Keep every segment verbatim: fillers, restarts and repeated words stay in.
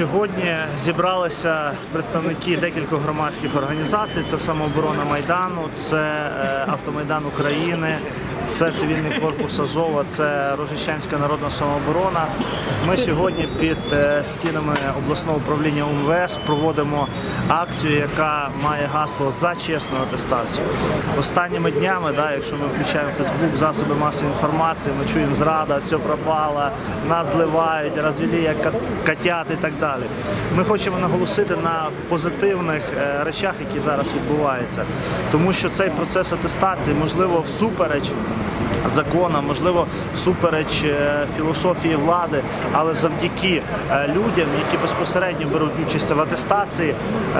Сьогодні зібралися представники декількох громадських організацій. Це «Самооборона Майдану», це «Автомайдан України», це Цивільний корпус Азова, це Рожищенська народна самооборона. Ми сьогодні під стінами обласного управління О М В С проводимо акцію, яка має гасло «За чесну атестацію». Останніми днями, да, якщо ми включаємо Фейсбук, засоби масової інформації, ми чуємо зрада, все пропало, нас зливають, розвели як котят і так далі. Ми хочемо наголосити на позитивних речах, які зараз відбуваються. Тому що цей процес атестації, можливо, всупереч законам, можливо, всупереч філософії влади, але завдяки людям, які безпосередньо беруть участь в атестації,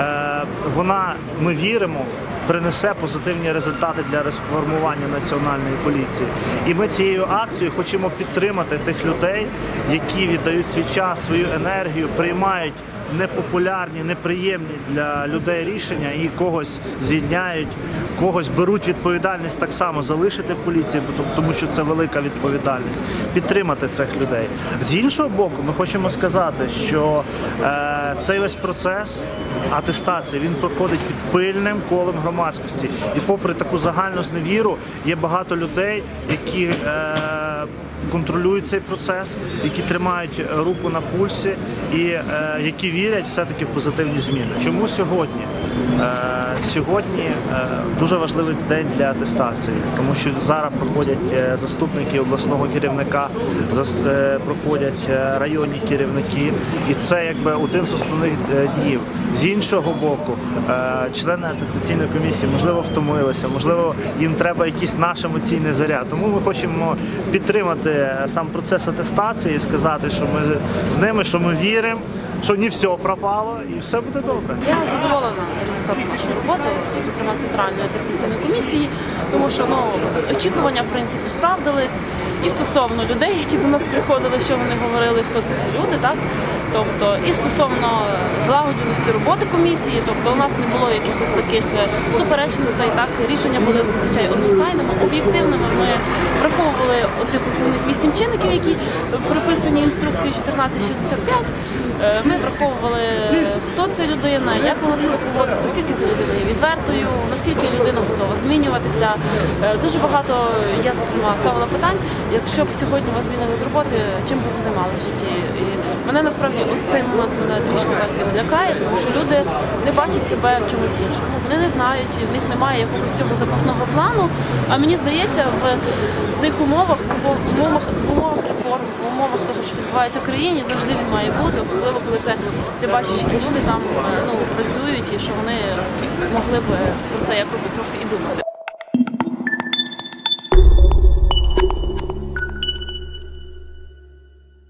вона, ми віримо, принесе позитивні результати для реформування національної поліції. І ми цією акцією хочемо підтримати тих людей, які віддають свій час, свою енергію, приймають непопулярні, неприємні для людей рішення і когось звільняють, когось беруть відповідальність так само залишити в поліції, тому що це велика відповідальність, підтримати цих людей. З іншого боку, ми хочемо сказати, що е, цей весь процес атестації, він проходить під пильним колом громадськості. І попри таку загальну зневіру, є багато людей, які е, контролюють цей процес, які тримають руку на пульсі і е, які вірять все-таки в позитивні зміни. Чому сьогодні? Е, сьогодні е, дуже важливий день для атестації, тому що зараз проходять е, заступники обласного керівника, зас, е, проходять е, районні керівники, і це якби один з основних е, днів. З іншого боку, е, члени атестаційної комісії, можливо, втомилися, можливо, їм треба якийсь наш емоційний заряд. Тому ми хочемо підтримати сам процес атестації і сказати, що ми з ними, що ми віримо, що не все пропало і все буде добре. Я задоволена результатом нашої роботи, зокрема Центральної атестаційної комісії, тому що ну, очікування, в принципі, справдились. І стосовно людей, які до нас приходили, що вони говорили, хто це ці люди, так? Тобто, і стосовно злагодженості роботи комісії, тобто у нас не було якихось таких суперечностей, так? Рішення були зазвичай одностайними, об'єктивними. Ми враховували оцих основних вісім чинників, які прописані в інструкції чотирнадцять шістдесят п'ять. Ми враховували, хто це людина, як вона себе поводить, наскільки ця людина є відвертою, наскільки людина готова змінюватися. Дуже багато я, зокрема, ставила питань, якщо б сьогодні вас звільнили з роботи, чим би ви займалися в житті. І мене насправді цей момент мене трішки так відлякає, тому що люди не бачать себе в чомусь іншому. Вони не знають, в них немає якогось цього запасного плану, а мені здається, в цих умовах, в умовах, в умовах реформ, в умовах того, що відбувається в країні, завжди він має бути, особливо коли це ти бачиш, які люди там ну, працюють і що вони могли б про це якось трохи і думати.